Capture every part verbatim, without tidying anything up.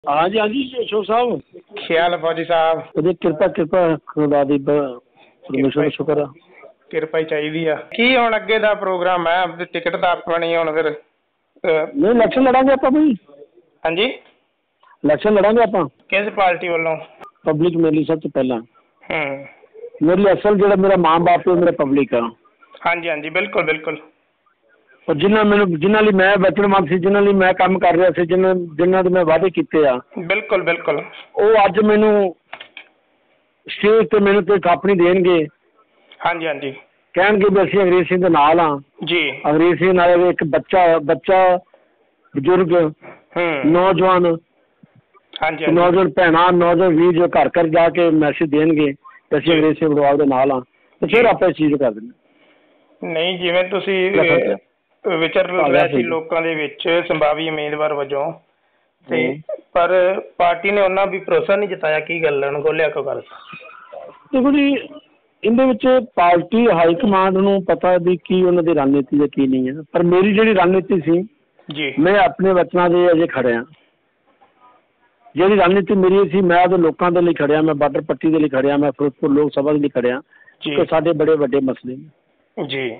हाँ जी हाँ जी अशोक साहब ਖਿਆਲ ਫੌਜੀ ਸਾਹਿਬ ਉਹਦੀ ਕਿਰਪਾ ਕਿਰਪਾ ਖੁਦਾ ਦੀ ਬ- ਪਰਮੇਸ਼ਵਰ ਦਾ ਸ਼ੁਕਰ ਆ। ਕਿਰਪਾ ਹੀ ਚਾਹੀਦੀ ਆ। ਕੀ ਹੁਣ ਅੱਗੇ ਦਾ ਪ੍ਰੋਗਰਾਮ ਹੈ? ਆਪਣੀ ਟਿਕਟ ਤਾਂ ਆਪਣੀ ਹੁਣ ਫਿਰ ਅਹ, ਨਹੀਂ ਇਲੈਕਸ਼ਨ ਲੜਾਂਗੇ ਆਪਾਂ ਬਈ, ਹਾਂਜੀ ਇਲੈਕਸ਼ਨ ਲੜਾਂਗੇ ਆਪਾਂ ਕਿਸ ਪਾਰਟੀ ਵੱਲੋਂ? ਪਬਲਿਕ ਮੇਰੇ ਲਈ ਸਭ ਤੋਂ ਪਹਿਲਾਂ। ਹੂੰ ਮੇਰੇ ਲਈ ਅਸਲ ਜਿਹੜਾ ਮੇਰਾ ਮਾਂ ਬਾਪ ਹੈ ਉਹ ਮੇਰਾ ਪਬਲਿਕ ਆ। ਹਾਂਜੀ ਹਾਂਜੀ ਬਿਲਕੁਲ ਬਿਲकुल ਔਰ ਜਿਨ੍ਹਾਂ ਮੈਨੂੰ ਜਿਨ੍ਹਾਂ ਲਈ ਮੈਂ ਵਚਨਬੱਧ ਸੀ, ਜਿਨ੍ਹਾਂ ਲਈ ਮੈਂ ਕੰਮ ਕਰ ਰਿਹਾ ਸੀ, ਜਿਨ੍ਹਾਂ ਜਿਨ੍ਹਾਂ ਦੇ ਮੈਂ ਵਾਅਦੇ ਕੀਤੇ ਆ, ਬਿਲਕੁਲ ਬਿਲकुल ਉਹ ਅੱਜ ਮੈਨੂੰ ਸਟੇਜ ਤੇ ਮੈਨੂੰ ਤੇ ਥਾਪਣੀ ਦੇਣਗੇ, ਹਾਂਜੀ ਹਾਂਜੀ ਕਹਿਣਗੇ ਵੀ ਅਸੀਂ ਅੰਗਰੇਜ਼ ਸਿੰਘ ਦੇ ਨਾਲ ਹਾਂ। ਜੀ ਅੰਗਰੇਜ਼ ਸਿੰਘ ਨਾਲ ਇੱਕ ਬੱਚਾ ਬੱਚਾ ਬਜ਼ੁਰਗ ਹੂੰ ਨੌਜਵਾਨ ਹਾਂਜੀ ਤੇ ਹਾਂਜੀ ਨੌਜਵਾਨ ਭੈਣਾਂ ਨੌਜਵਾਨ ਵੀਰ ਜੋ ਘਰ ਘਰ ਜਾ ਕੇ ਮੈਸੇਜ ਦੇਣਗੇ ਕਿ ਅਸੀਂ ਅੰਗਰੇਜ਼ ਸਿੰਘ ਬਦਲਾਅ ਦੇ ਨਾਲ ਹਾਂ, ਤੇ ਫਿਰ ਆਪਾਂ ਇਸ ਚੀਜ਼ ਕਰ ਦਿੰਦੇ। ਨਹੀਂ ਜਿਵੇਂ ਤੁਸੀਂ ਲੈ ਅਹ, ਵਿਚਰ ਆ ਗਿਆ ਰਹੇ ਸੀ ਸੀ। ਲੋਕਾਂ ਦੇ ਵਿੱਚ ਸੰਭਾਵੀ ਉਮੀਦਵਾਰ ਵਜੋਂ, ਤੇ ਹੂੰ। ਪਰ ਪਾਰਟੀ ਨੇ ਉਹਨਾਂ ਵੀ ਭਰੋਸਾ ਨਹੀਂ ਜਤਾਇਆ। ਕੀ ਗੱਲ ਹੈ? ਉਹਨੂੰ ਖੋਲਿਆ ਕਿਉਂ ਗੱਲ? ਦੇਖੋ ਜੀ, ਇਹਦੇ ਵਿੱਚ ਪਾਰਟੀ ਹਾਈ ਕਮਾਂਡ ਨੂੰ ਪਤਾ ਵੀ ਕੀ ਉਹਨਾਂ ਦੀ ਰਣਨੀਤੀ ਹੈ ਕੀ ਨਹੀਂ ਹੈ, ਪਰ ਮੇਰੀ ਜਿਹੜੀ ਰਣਨੀਤੀ ਸੀ, ਜੀ ਮੈਂ ਆਪਣੇ ਵਚਨਾਂ ਦੇ ਅਜੇ ਖੜਿਆ। ਜਿਹੜੀ ਰਣਨੀਤੀ ਮੇਰੀ ਸੀ, ਮੈਂ ਉਹਦੇ ਲੋਕਾਂ ਦੇ ਲਈ ਖੜਿਆ, ਮੈਂ ਬਾਰਡਰ ਪੱਟੀ ਦੇ ਲਈ ਖੜਿਆ, ਮੈਂ ਫਿਰੋਜ਼ਪੁਰ ਲੋਕ ਸਭਾ ਦੇ ਲਈ ਖੜਿਆ ਜੀ ਕਿ ਸਾਡੇ ਬੜੇ ਵੱਡੇ ਮਸਲੇ ਨੇ। ਜੀ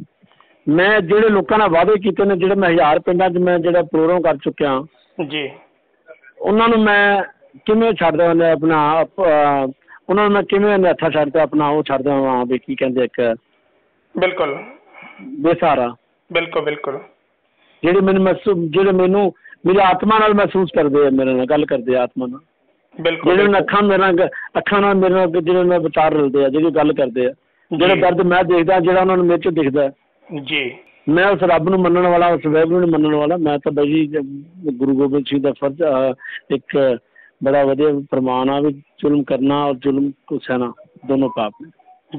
ਮੈਂ ਜਿਹੜੇ ਲੋਕਾਂ ਨਾਲ ਵਾਅਦੇ ਕੀਤੇ ਨੇ, ਜਿਹੜੇ ਮੈਂ ਹਜ਼ਾਰ ਪਿੰਡਾਂ 'ਚ ਮੈਂ ਜਿਹੜਾ ਪ੍ਰੋਗਰਾਮ ਕਰ ਚੁੱਕਿਆ, ਜੀ ਉਹਨਾਂ ਨੂੰ ਮੈਂ ਕਿਵੇਂ ਛੱਡ ਦੇਵਾਂ ਆਪਣਾ ਆਪ- ਅਹ ਉਹਨਾਂ ਨੂੰ ਮੈਂ ਕਿਵੇਂ ਹੱਥਾਂ ਛੱਡ ਕੇ ਆਪਣਾ ਉਹ ਛੱਡ ਦੇਵਾਂ ਵੀ ਕੀ ਕਹਿੰਦੇ ਇੱਕ ਬਿਲਕੁਲ ਬੇਸਹਾਰਾ, ਬਿਲਕੁਲ ਬਿਲकुल ਜਿਹੜੇ ਮੈਨੂੰ ਮਹਿਸੂਸ ਜਿਹੜੇ ਮੈਨੂੰ ਮੇਰੀ ਆਤਮਾ ਨਾਲ ਮਹਿਸੂਸ ਕਰਦੇ ਆ, ਮੇਰੇ ਨਾਲ ਗੱਲ ਕਰਦੇ ਆ ਆਤਮਾ ਨਾਲ, ਬਿਲਕੁਲ ਜਿਹੜੇ ਅੱਖਾਂ ਮੇਰੇ ਨਾਲ ਅੱਖਾਂ ਨਾਲ ਮੇਰੇ ਨਾਲ ਜਿਹੜੇ ਨਾਲ ਵਿਚਾਰ ਰਲਦੇ ਆ, ਜਿਹੜੀ ਗੱਲ ਕਰਦੇ ਆ, ਜਿਹੜਾ ਜੀ। ਦਰਦ ਮੈਂ ਦੇਖਦਾ, ਜਿਹੜਾ ਉਹਨਾਂ ਨੂੰ ਮੇਰੇ 'ਚ ਦਿਖਦਾ। ਜੀ ਮੈਂ ਉਸ ਰੱਬ ਨੂੰ ਮੰਨਣ ਵਾਲਾ, ਉਸ ਵਾਹਿਗੁਰੂ ਨੂੰ ਮੰਨਣ ਵਾਲਾ। ਮੈਂ ਤਾਂ ਬਾਈ ਜੀ ਗੁਰੂ ਗੋਬਿੰਦ ਸਿੰਘ ਦਾ ਫਰਜ਼ ਅਹ, ਇੱਕ ਬੜਾ ਵਧੀਆ ਪ੍ਰਮਾਣ ਆ ਵੀ ਜ਼ੁਲਮ ਕਰਨਾ ਔਰ ਜ਼ੁਲਮ ਕੋ ਸਹਿਣਾ ਦੋਨੋਂ ਪਾਪ ਨੇ।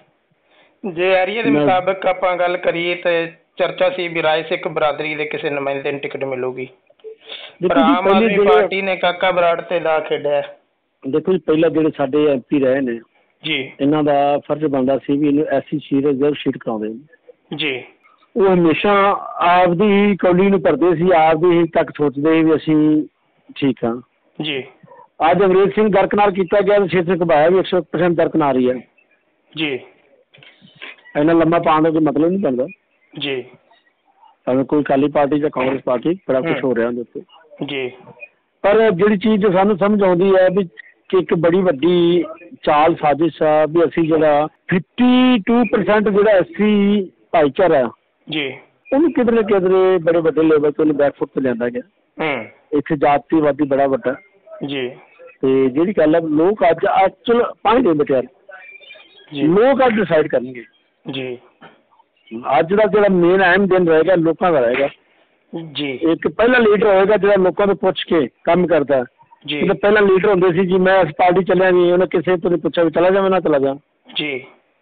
ਜੀ ਜੇ ਏਰੀਏ ਦੇ ਮੈਂ- ਮੁਤਾਬਕ ਆਪਾਂ ਗੱਲ ਕਰੀਏ ਤੇ ਚਰਚਾ ਸੀ ਵੀ ਰਾਏ ਸਿੱਖ ਬਰਾਦਰੀ ਦੇ ਕਿਸੇ ਨੁਮਾਇੰਦੇ ਨੂੰ ਟਿਕਟ ਮਿਲੂਗੀ, ਪਰ ਦੇਖੋ ਜੀ, ਆਮ ਪਹਿਲੇ ਆਦਮੀ ਜਿਹੜੇ- ਪਾਰਟੀ ਨੇ ਕਾਕਾ ਬਰਾੜ ਤੇ ਦਾ ਖੇਡਿਆ। ਦੇਖੋ ਜੀ, ਪਹਿਲਾਂ ਜਿਹੜੇ ਸਾਡੇ ਐਮ ਪੀ ਰਹੇ ਨੇ, ਜੀ ਇਹਨਾਂ ਦਾ ਫਰਜ਼ ਬਣਦਾ ਸੀ ਵੀ ਇਹਨੂੰ ਐਸੀ ਸੀਟ ਰਿਜ਼ਰਵ ਸੀਟ ਕਰਾਉਂਦੇ ਨੇ। ਜੀ ਉਹ ਹਮੇਸ਼ਾ ਆਪਦੀ ਹੀ ਕੌਲੀ ਨੂੰ ਭਰਦੇ ਸੀ, ਆਪਦੀ ਹੀ ਤੱਕ ਸੋਚਦੇ ਸੀ ਵੀ ਅਸੀਂ ਠੀਕ ਹਾਂ। ਜੀ ਅੱਜ ਅੰਗਰੇਜ਼ ਸਿੰਘ ਦਰਕਨਾਰ ਕੀਤਾ ਗਿਆ, ਛੇ ਸੌ ਘਬਾਇਆ ਵੀ ਇੱਕ ਸੌ ਪਰਸੈਂਟ ਦਰਕਨਾਰ ਹੀ ਹੈ। ਜੀ ਇੰਨਾ ਲੰਮਾ ਪਾਉਣ ਦਾ ਕੋਈ ਮਤਲਬ ਨਹੀਂ ਬਣਦਾ। ਜੀ ਭਾਵੇਂ ਕੋਈ ਅਕਾਲੀ ਪਾਰਟੀ ਜਾਂ ਕਾਂਗਰਸ ਪਾਰਟੀ, ਬੜਾ ਕੁਛ ਹੋ ਰਿਹਾ ਉਹਦੇ ਉੱਤੇ। ਜੀ ਪਰ ਜਿਹੜੀ ਚੀਜ਼ ਜੋ ਸਾਨੂੰ ਸਮਝ ਆਉਂਦੀ ਹੈ ਵੀ ਕਿ ਇੱਕ ਬੜੀ ਵੱਡੀ ਚਾਲ ਸਾਜ਼ਿਸ਼ ਆ ਵੀ ਅਸੀਂ ਜਿਹੜਾ ਫਿਫਟੀ ਟੂ ਪਰਸੈਂਟ ਜਿਹੜਾ ਐਸੀ ਭਾਈਚਾਰਾ ਜੀ ਉਹਨੂੰ ਕਿਧਰੇ ਨਾ ਕਿਧਰੇ ਬੜੇ ਵੱਡੇ ਲੈਵਲ ਤੇ ਉਹਨੂੰ ਬੈਕਫੁੱਟ ਤੇ ਲਿਆਂਦਾ ਗਿਆ। ਹੂੰ ਇੱਥੇ ਜਾਤੀਵਾਦੀ ਬੜਾ ਵੱਡਾ, ਜੀ ਤੇ ਜਿਹੜੀ ਗੱਲ ਹੈ ਲੋਕ ਅੱਜ ਐਕਚੁਅਲ ਪਾਣੀ ਦੇ ਬਚਿਆ ਜੀ ਲੋਕ ਅੱਜ ਡਿਸਾਈਡ ਕਰਨਗੇ। ਜੀ ਅੱਜ ਦਾ ਜਿਹੜਾ ਮੇਨ ਅਹਿਮ ਦਿਨ ਰਹੇਗਾ ਲੋਕਾਂ ਦਾ ਰਹੇਗਾ। ਜੀ ਇੱਕ ਪਹਿਲਾ ਲੀਡਰ ਹੋਏਗਾ ਜਿਹੜਾ ਲੋਕਾਂ ਤੋਂ ਪੁੱਛ ਕੇ ਕੰਮ ਕਰਦਾ। ਜੀ ਜਦੋਂ ਪਹਿਲਾਂ ਲੀਡਰ ਹੁੰਦੇ ਸੀ ਜੀ ਮੈਂ ਇਸ ਪਾਰਟੀ ਚੱਲਿਆ ਨਹੀਂ, ਉਹਨੇ ਕਿਸੇ ਤੋਂ ਨਹੀਂ ਪੁੱਛਿਆ ਵੀ ਚਲਾ ਜਾਵਾਂ ਨਾ ਚਲਾ ਜਾ। ਜੀ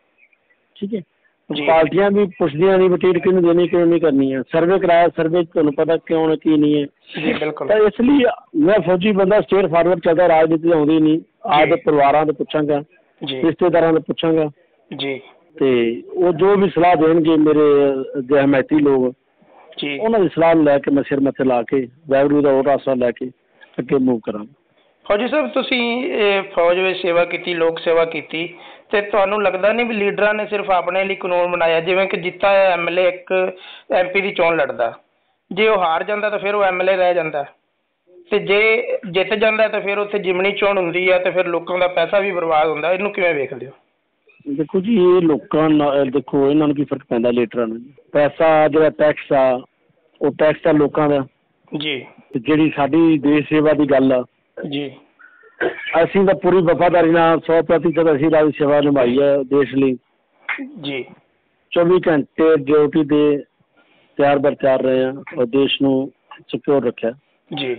ਠੀਕ ਹੈ, ਜੀ ਪਾਰਟੀਆਂ ਵੀ ਪੁੱਛਦੀਆਂ ਨਹੀਂ ਵੀ ਟਿਕਟ ਕਿਹਨੂੰ ਦੇਣੀ ਕਿਉਂ ਨਹੀਂ ਕਰਨੀ ਹੈ। ਸਰਵੇ ਕਰਾਇਆ, ਸਰਵੇ ਤੁਹਾਨੂੰ ਪਤਾ ਕਿਉਂ ਨਾ ਕੀ ਨਹੀਂ ਹੈ। ਜੀ ਬਿਲਕੁਲ ਤਾਂ ਇਸ ਲਈ ਮੈਂ ਫੌਜੀ ਬੰਦਾ ਸਟੇਟ ਫਾਰਵਰਡ ਚੱਲਦਾ, ਰਾਜਨੀਤੀ ਆਉਂਦੀ ਨਹੀਂ। ਆਪਦੇ ਪਰਿਵਾਰਾਂ ਦੇ ਪੁੱਛਾਂਗਾ, ਜੀ ਰਿਸ਼ਤੇਦਾਰਾਂ ਦੇ ਪੁੱਛਾਂਗਾ, ਜੀ ਤੇ ਉਹ ਜੋ ਵੀ ਸਲਾਹ ਦੇਣਗੇ ਮੇਰੇ ਦੇ ਹਮਾਇਤੀ ਲੋਕ, ਜੀ ਉਹਨਾਂ ਦੀ ਸਲਾਹ ਲੈ ਕੇ ਮੈਂ ਸਿਰ ਮੱਥੇ ਲਾ ਕੇ ਵਾਹਿਗੁਰੂ ਦਾ ਉਹ ਆਸਰਾ ਲੈ ਕੇ ਅੱਗੇ ਮੂਵ ਕਰਾਂਗਾ। ਫੌਜੀ ਸਾਹਿਬ ਤੁਸੀਂ ਇਹ ਫੌਜ ਵਿੱਚ ਸੇਵਾ ਕੀਤੀ, ਲੋਕ ਸੇਵਾ ਕੀਤੀ, ਤੇ ਤੁਹਾਨੂੰ ਲੱਗਦਾ ਨਹੀਂ ਵੀ ਲੀਡਰਾਂ ਨੇ ਸਿਰਫ ਆਪਣੇ ਲਈ ਕਾਨੂੰਨ ਬਣਾਇਆ? ਜਿਵੇਂ ਕਿ ਜਿੱਤਾ ਐਮ ਐਲ ਏ ਇੱਕ ਐਮ ਪੀ ਦੀ ਚੋਣ ਲੜਦਾ, ਜੇ ਉਹ ਹਾਰ ਜਾਂਦਾ ਤਾਂ ਫਿਰ ਉਹ ਐਮ ਐਲ ਏ ਰਹਿ ਜਾਂਦਾ, ਤੇ ਜੇ ਜਿੱਤ ਜਾਂਦਾ ਤਾਂ ਫਿਰ ਉੱਥੇ ਜਿਮਣੀ ਚੋਣ ਹੁੰਦੀ ਹੈ, ਤੇ ਫਿਰ ਲੋਕਾਂ ਦਾ ਪੈਸਾ ਵੀ ਬਰਬਾਦ ਹੁੰਦਾ। ਇਹਨੂੰ ਕਿਵੇਂ ਵੇਖਦੇ ਹੋ? ਦੇਖੋ ਜੀ, ਇਹ ਲੋਕਾਂ ਨਾਲ ਦੇਖੋ ਇਹਨਾਂ ਨੂੰ ਕੀ ਫਰਕ ਪੈਂਦਾ ਲੀਡਰਾਂ ਨੂੰ? ਪੈਸਾ ਜਿਹੜਾ ਟੈਕਸ ਆ ਉਹ ਟੈਕਸ ਆ ਲੋਕਾਂ ਦਾ। ਜੀ ਤੇ ਜਿਹੜੀ ਸਾਡੀ ਦੇਸ਼ ਸੇਵਾ ਦੀ ਗੱਲ ਆ, ਜੀ ਅਸੀਂ ਤਾਂ ਪੂਰੀ ਵਫਾਦਾਰੀ ਨਾਲ ਸੌ ਪ੍ਰਤੀਸ਼ਤ ਅਸੀਂ ਰਾਜ ਸੇਵਾ ਨਿਭਾਈ ਹੈ ਦੇਸ਼ ਲਈ। ਜੀ ਚੌਵੀ ਘੰਟੇ ਡਿਊਟੀ ਦੇ ਤਿਆਰ ਬਰ ਤਿਆਰ ਰਹੇ ਹਾਂ ਔਰ ਦੇਸ਼ ਨੂੰ ਸਿਕਿਉਰ ਰੱਖਿਆ। ਜੀ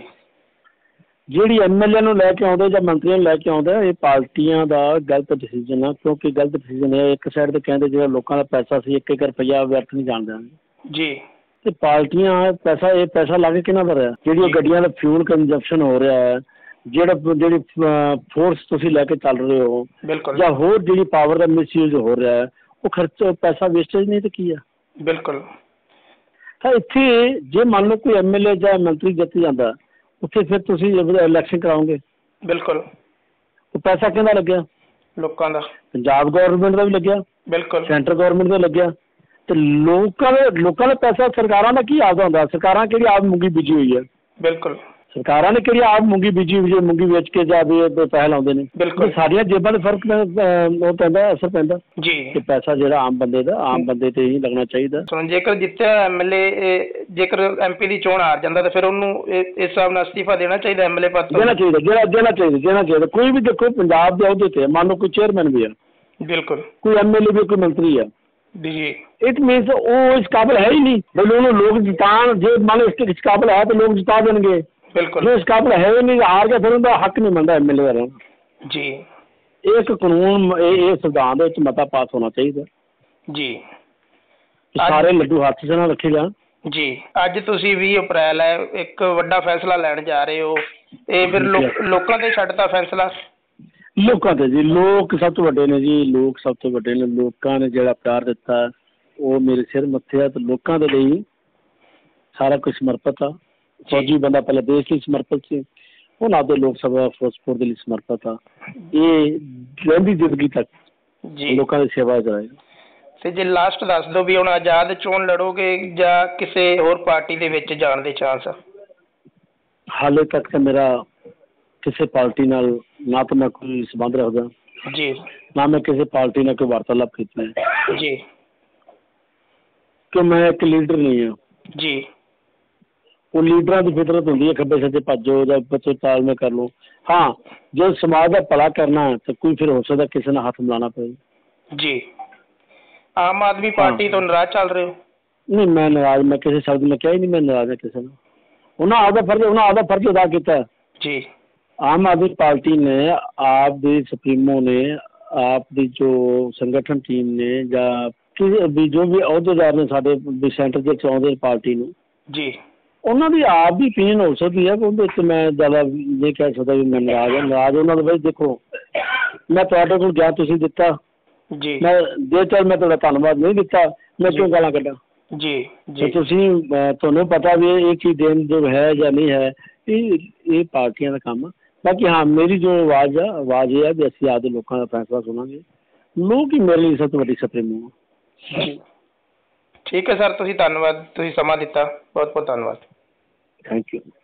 ਜਿਹੜੀ ਐਮ ਐਲ ਏ ਨੂੰ ਲੈ ਕੇ ਆਉਂਦੇ ਜਾਂ ਮੰਤਰੀਆਂ ਨੂੰ ਲੈ ਕੇ ਆਉਂਦੇ, ਇਹ ਪਾਰਟੀਆਂ ਦਾ ਗਲਤ ਡਿਸੀਜ਼ਨ ਆ। ਕਿਉਂਕਿ ਗਲਤ ਡਿਸੀਜ਼ਨ ਇਹ ਇੱਕ ਸਾਈਡ ਤੇ ਕਹਿੰਦੇ ਜਿਹੜਾ ਲੋਕਾਂ ਦਾ ਪੈਸਾ ਸੀ ਇੱਕ ਇੱਕ ਰੁਪਈਆ ਵਿਅਰਥ ਨਹੀਂ ਜਾਣ ਦੇਣਾ ਜੀ ਤੇ ਪਾਰਟੀਆਂ ਪੈਸਾ ਇਹ ਪੈਸਾ ਲਾ ਕੇ ਕਿਹਨਾਂ ਦਾ ਰਿਹਾ? ਜਿਹੜੀ ਉਹ ਗੱਡੀਆਂ ਦਾ ਫਿਊਲ ਕੰਜ਼ੰਪਸ਼ਨ ਹੋ ਰਿਹਾ ਹੈ, ਜਿਹੜਾ ਜਿਹੜੀ ਫੋਰਸ ਤੁਸੀਂ ਲੈ ਕੇ ਚੱਲ ਰਹੇ ਹੋ, ਬਿਲਕੁਲ ਜਾਂ ਹੋਰ ਜਿਹੜੀ ਪਾਵਰ ਦਾ ਮਿਸਯੂਜ਼ ਹੋ ਰਿਹਾ ਹੈ, ਉਹ ਖਰਚ ਪੈਸਾ ਵੇਸਟੇਜ ਨਹੀਂ ਤੇ ਕੀ ਆ? ਬਿਲਕੁਲ। ਤਾਂ ਇੱਥੇ ਜੇ ਮੰਨ ਲਓ ਕੋਈ ਐਮ ਐਲ ਏ ਜਾਂ ਮੰਤਰੀ ਜਿੱਤ ਜਾਂਦਾ, ਉੱਥੇ ਫਿਰ ਤੁਸੀਂ ਇਲੈਕਸ਼ਨ ਕਰਾਓਗੇ। ਬਿਲਕੁਲ। ਉਹ ਪੈਸਾ ਕਿਹਦਾ ਲੱਗਿਆ? ਲੋਕਾਂ ਦਾ। ਪੰਜਾਬ ਗੌਰਮੈਂਟ ਦਾ ਵੀ ਲੱਗਿਆ, ਬਿਲਕੁਲ। ਸੈਂਟਰ ਗੌਰਮੈਂਟ ਦਾ ਲੱਗਿਆ। ਤੇ ਲੋਕਾਂ ਦਾ ਲੋਕਾਂ ਦਾ ਪੈਸਾ ਸਰਕਾਰਾਂ ਦਾ ਕੀ ਆਪਦਾ ਹੁੰਦਾ? ਸਰਕਾਰਾਂ ਕਿਹੜੀ ਆਪ ਮੂੰਗੀ ਬੀਜੀ ਹੋਈ ਹੈ? ਬਿਲਕੁਲ। ਸਰਕਾਰਾਂ ਨੇ ਕਿਹੜੀ ਆਪ ਮੂੰਗੀ ਬੀਜੀ ਹੋਈ ਹੈ, ਮੂੰਗੀ ਵੇਚ ਕੇ ਜਾਂ ਵੀ ਪੈਸੇ ਲਾਉਂਦੇ ਨੇ। ਬਿਲਕੁਲ। ਸਾਰੀਆਂ ਜੇਬਾਂ 'ਤੇ ਫਰਕ ਉਹ ਪੈਂਦਾ, ਅਸਰ ਪੈਂਦਾ ਜੀ। ਕਿ ਪੈਸਾ ਜਿਹੜਾ ਆਮ ਬੰਦੇ ਦਾ ਆਮ ਬੰਦੇ 'ਤੇ ਹੀ ਲੱਗਣਾ ਚਾਹੀਦਾ। ਸੁਣ, ਜੇਕਰ ਜਿੱਤਿਆ ਐਮ ਐਲ ਏ, ਜੇਕਰ ਐਮ ਪੀ ਦੀ ਚੋਣ ਹਾਰ ਜਾਂਦਾ ਤਾਂ ਫਿਰ ਉਹਨੂੰ ਇਸ ਹਿਸਾਬ ਨਾਲ ਅਸਤੀਫਾ ਦੇਣਾ ਚਾਹੀਦਾ ਐਮ ਐਲ ਏ ਪਦ ਤੋਂ? ਦੇਣਾ ਚਾਹੀਦਾ, ਜਿਹੜਾ ਦੇਣਾ ਚਾਹੀਦਾ ਦੇਣਾ ਚਾਹੀਦਾ। ਕੋਈ ਵੀ ਦੇਖੋ ਪੰਜਾਬ ਦੇ ਅਹੁਦੇ 'ਤੇ ਮੰਨ ਲਓ ਕੋਈ ਚੇਅਰਮੈਨ ਵੀ ਆ, ਬਿਲਕੁਲ, ਕੋਈ ਐਮ ਐਲ ਏ ਵੀ, ਕੋਈ ਮੰਤਰੀ ਆ, ਜੀ, ਇਟ ਮੀਨਸ ਉਹ ਇਸ ਕਾਬਲ ਹੈ ਹੀ ਨਹੀਂ ਬਈ ਉਹਨੂੰ ਲੋਕ ਜਿਤਾਉਣ। ਜੇ ਮੰਨ ਲਓ ਇਸ ਇਸ ਕਾਬਲ ਹੈ ਤਾਂ ਲੋਕ ਜਿਤਾ ਦੇਣਗੇ। ਬਿਲਕੁਲ। ਜੋ ਇਸ ਕਾਬਲ ਹੈ ਹੀ ਨਹੀਂ, ਹਾਰ ਗਿਆ, ਫਿਰ ਉਹਦਾ ਹੱਕ ਨਹੀਂ ਬਣਦਾ ਐਮ ਐਲ ਏ ਦਾ ਰਹਿਣਾ। ਜੀ। ਇਹ ਇੱਕ ਕਾਨੂੰਨ, ਇਹ ਇਹ ਸੰਵਿਧਾਨ ਦੇ ਵਿੱਚ ਮਤਾ ਪਾਸ ਹੋਣਾ ਚਾਹੀਦਾ ਜੀ। ਸਾਰੇ ਲੱਡੂ ਹੱਥ 'ਚ ਨਾ ਰੱਖੇ ਜਾਣ। ਜੀ। ਅੱਜ ਤੁਸੀਂ ਵੀਹ ਅਪ੍ਰੈਲ ਹੈ, ਇੱਕ ਵੱਡਾ ਫੈਸਲਾ ਲੈਣ ਜਾ ਰਹੇ ਹੋ, ਇਹ ਫਿਰ ਲੋਕ ਲੋਕਾਂ ਤੇ ਛੱਡਤਾ ਫੈਸਲਾ? ਲੋਕਾਂ ਤੇ ਜੀ, ਲੋਕ ਸਭ ਤੋਂ ਵੱਡੇ ਨੇ ਜੀ, ਲੋਕ ਸਭ ਤੋਂ ਵੱਡੇ ਨੇ। ਲੋਕਾਂ ਨੇ ਜਿਹੜਾ ਪਿਆਰ ਦਿੱਤਾ ਉਹ ਮੇਰੇ ਸਿਰ ਮੱਥੇ ਆ, ਤੇ ਲੋਕਾਂ ਦੇ ਲਈ ਸਾਰਾ ਕੁਝ ਸਮਰਪਿਤ ਆ। ਫੌਜੀ ਬੰਦਾ ਪਹਿਲਾਂ ਦੇਸ਼ ਲਈ ਸਮਰਪਿਤ ਸੀ, ਹੁਣ ਆਪਦੇ ਲੋਕ ਸਭਾ ਫਿਰੋਜ਼ਪੁਰ ਦੇ ਲਈ ਸਮਰਪਿਤ ਆ। ਇਹ ਰਹਿੰਦੀ ਜ਼ਿੰਦਗੀ ਤੱਕ ਜੀ ਲੋਕਾਂ ਦੀ ਸੇਵਾ ਕਰਾਏਗਾ। ਤੇ ਜੇ ਲਾਸਟ ਦੱਸ ਦਿਓ ਵੀ ਹੁਣ ਆਜ਼ਾਦ ਚੋਣ ਲੜੋਗੇ ਜਾਂ ਕਿਸੇ ਹੋਰ ਪਾਰਟੀ ਦੇ ਵਿੱਚ ਜਾਣ ਦੇ ਚਾਂਸ ਆ? ਹਾਲੇ ਤੱਕ ਤਾਂ ਮੇਰਾ ਕਿਸੇ ਪਾਰਟੀ ਨਾਲ ਨਾ ਤਾਂ ਮੈਂ ਕੋਈ ਸੰਬੰਧ ਰੱਖਦਾ ਜੀ, ਨਾ ਮੈਂ ਕਿਸੇ ਪਾਰਟੀ ਨਾਲ ਕੋਈ ਵਾਰਤਾਲਾਪ ਕੀਤੀ ਹੈ ਜੀ, ਕਿ ਮੈਂ ਇੱਕ ਲੀਡਰ ਨਹੀਂ ਹਾਂ ਜੀ। ਉਹ ਲੀਡਰਾਂ ਦੀ ਫਿਤਰਤ ਹੁੰਦੀ ਹੈ, ਖੱਬੇ ਸੱਜੇ ਭੱਜੋ ਜਾਂ ਬੱਚੇ ਤਾਲਮੇਲ ਕਰ ਲਓ। ਹਾਂ, ਜੇ ਸਮਾਜ ਦਾ ਭਲਾ ਕਰਨਾ ਹੈ ਤਾਂ ਕੋਈ ਫਿਰ ਹੋ ਸਕਦਾ ਕਿਸੇ ਨਾਲ ਹੱਥ ਮਿਲਾਉਣਾ ਪਏ। ਜੀ। ਆਮ ਆਦਮੀ ਪਾਰਟੀ ਤੋਂ ਨਾਰਾਜ਼ ਚੱਲ ਰਹੇ ਹੋ? ਨਹੀਂ, ਮੈਂ ਨਾਰਾਜ਼, ਮੈਂ ਕਿਸੇ ਸ਼ਬਦ ਮੈਂ ਕਿਹਾ ਹੀ ਨਹੀਂ ਮੈਂ ਨਾਰਾਜ਼ ਹਾਂ ਕਿਸੇ ਨਾਲ। ਉਹਨਾਂ ਆਪਦਾ ਫਰਜ਼ ਉਹਨਾਂ ਆਪਦਾ ਫਰਜ਼ ਅਦਾ ਕੀਤਾ ਜੀ। ਆਮ ਆਦਮੀ ਪਾਰਟੀ ਨੇ, ਆਪ ਦੇ ਸੁਪਰੀਮੋ ਨੇ, ਆਪ ਦੀ ਜੋ ਸੰਗਠਨ ਟੀਮ ਨੇ ਜਾਂ ਕਿਸੇ ਵੀ ਜੋ ਵੀ ਅਹੁਦੇਦਾਰ ਨੇ ਸਾਡੇ ਵੀ ਸੈਂਟਰ ਦੇ ਚਾਹੁੰਦੇ ਪਾਰਟੀ ਨੂੰ ਜੀ, ਉਹਨਾਂ ਦੀ ਆਪ ਦੀ opinion ਹੋ ਸਕਦੀ ਹੈ ਕਿ ਉਹਦੇ ਉੱਤੇ ਮੈਂ ਜ਼ਿਆਦਾ ਨਹੀਂ ਕਹਿ ਸਕਦਾ ਵੀ ਮੈਂ ਨਾਰਾਜ਼ ਹਾਂ। ਨਾਰਾਜ਼ ਉਹਨਾਂ ਦਾ ਬਈ ਦੇਖੋ, ਮੈਂ ਤੁਹਾਡੇ ਕੋਲ ਗਿਆ, ਤੁਸੀਂ ਦਿੱਤਾ ਜੀ, ਮੈਂ ਜੇ ਚੱਲ ਮੈਂ ਤੁਹਾਡਾ ਧੰਨਵਾਦ ਨਹੀਂ ਦਿੱਤਾ, ਮੈਂ ਕਿਉਂ ਗਾਲਾਂ ਕੱਢਾਂ ਜੀ ਜੀ। ਤੁਸੀਂ ਤੁਹਾਨੂੰ ਪਤਾ ਵੀ ਇਹ ਚੀਜ਼ ਦੇਣ ਜੋ ਹੈ ਜਾਂ ਨਹੀਂ ਹੈ, ਇਹ ਇਹ ਪਾਰਟੀਆਂ ਦਾ ਕੰਮ ਆ। ਬਾਕੀ ਹਾਂ, ਮੇਰੀ ਜੋ ਆਵਾਜ਼ ਆ, ਆਵਾਜ਼ ਇਹ ਹੈ ਵੀ ਅਸੀਂ ਆਪਦੇ ਲੋਕਾਂ ਦਾ ਫੈਸਲਾ ਸੁਣਾਂਗੇ। ਲੋਕ ਹੀ ਮੇਰੇ ਲਈ ਸਭ ਤੋਂ ਵੱਡੀ ਸੁਪਰੀਮੋ ਆ। ਠੀਕ ਹੈ ਸਰ, ਤੁਸੀਂ ਧੰਨਵਾਦ, ਤੁਸੀਂ ਸਮਾਂ ਦਿੱਤਾ, ਬਹੁਤ ਬਹੁਤ ਧੰਨਵਾਦ। Thank you.